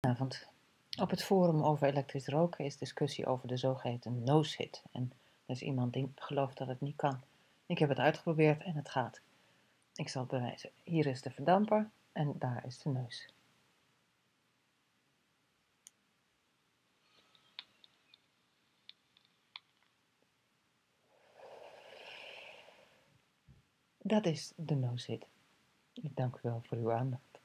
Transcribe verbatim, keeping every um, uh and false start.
Goedenavond. Op het forum over elektrisch roken is discussie over de zogeheten no-sit. En er is iemand die gelooft dat het niet kan. Ik heb het uitgeprobeerd en het gaat. Ik zal het bewijzen. Hier is de verdamper en daar is de neus. Dat is de no-sit. Ik dank u wel voor uw aandacht.